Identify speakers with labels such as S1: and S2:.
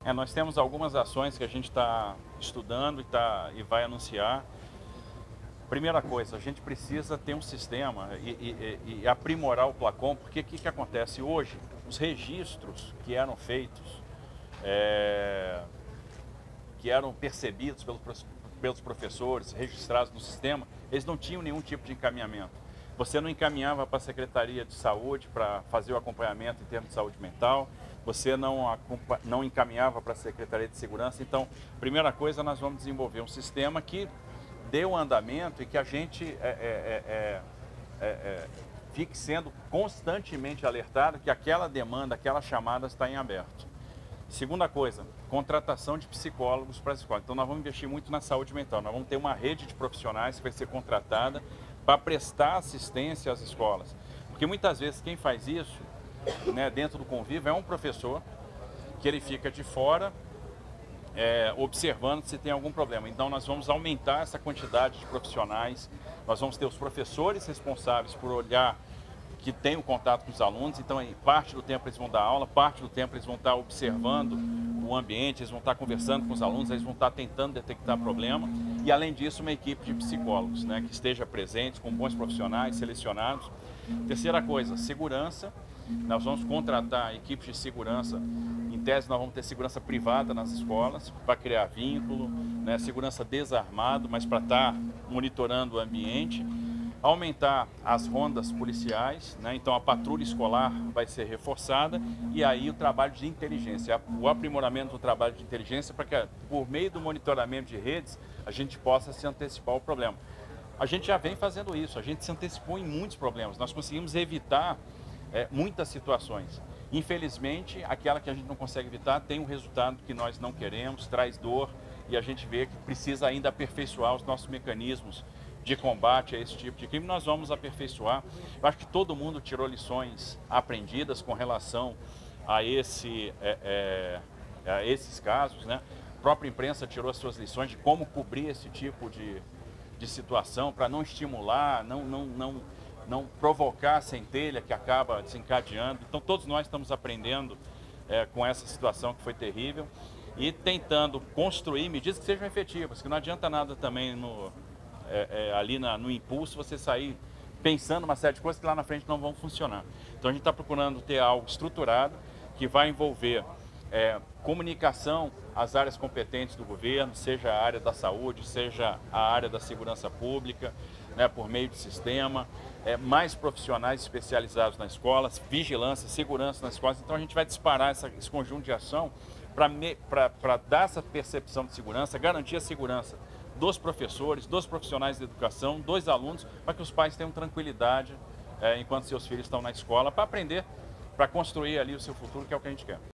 S1: Nós temos algumas ações que a gente está estudando e vai anunciar. Primeira coisa, a gente precisa ter um sistema e aprimorar o Placom, porque o que acontece hoje? Os registros que eram feitos, que eram percebidos pelos professores, registrados no sistema, eles não tinham nenhum tipo de encaminhamento. Você não encaminhava para a Secretaria de Saúde para fazer o acompanhamento em termos de saúde mental, você não encaminhava para a Secretaria de Segurança. Então, primeira coisa, nós vamos desenvolver um sistema que dê um andamento e que a gente fique sendo constantemente alertado que aquela demanda, aquela chamada está em aberto. Segunda coisa, contratação de psicólogos para as escolas. Então nós vamos investir muito na saúde mental. Nós vamos ter uma rede de profissionais que vai ser contratada para prestar assistência às escolas. Porque muitas vezes quem faz isso, né, dentro do convívio, é um professor que ele fica de fora observando se tem algum problema. Então nós vamos aumentar essa quantidade de profissionais, nós vamos ter os professores responsáveis por olhar que tem o contato com os alunos, então parte do tempo eles vão dar aula, parte do tempo eles vão estar observando o ambiente, eles vão estar conversando com os alunos, eles vão estar tentando detectar problema e além disso uma equipe de psicólogos, né, que esteja presente, com bons profissionais selecionados. Terceira coisa, segurança, nós vamos contratar equipes de segurança, em tese nós vamos ter segurança privada nas escolas, para criar vínculo, né, segurança desarmado, mas para estar monitorando o ambiente. Aumentar as rondas policiais, né? Então a patrulha escolar vai ser reforçada e aí o trabalho de inteligência, o aprimoramento do trabalho de inteligência para que por meio do monitoramento de redes a gente possa se antecipar ao problema. A gente já vem fazendo isso, a gente se antecipou em muitos problemas, nós conseguimos evitar muitas situações. Infelizmente, aquela que a gente não consegue evitar tem um resultado que nós não queremos, traz dor e a gente vê que precisa ainda aperfeiçoar os nossos mecanismos de combate a esse tipo de crime, nós vamos aperfeiçoar. Eu acho que todo mundo tirou lições aprendidas com relação a esses casos, né? A própria imprensa tirou as suas lições de como cobrir esse tipo de situação para não estimular, não provocar a centelha que acaba desencadeando. Então todos nós estamos aprendendo com essa situação que foi terrível e tentando construir medidas que sejam efetivas, que não adianta nada também ali no impulso você sair pensando uma série de coisas que lá na frente não vão funcionar. Então a gente está procurando ter algo estruturado que vai envolver comunicação às áreas competentes do governo, seja a área da saúde, seja a área da segurança pública, né, por meio de sistema, mais profissionais especializados nas escolas, vigilância, segurança nas escolas. Então a gente vai disparar esse conjunto de ação para dar essa percepção de segurança, garantir a segurança dos professores, dos profissionais de educação, dos alunos, para que os pais tenham tranquilidade enquanto seus filhos estão na escola, para aprender, para construir ali o seu futuro, que é o que a gente quer.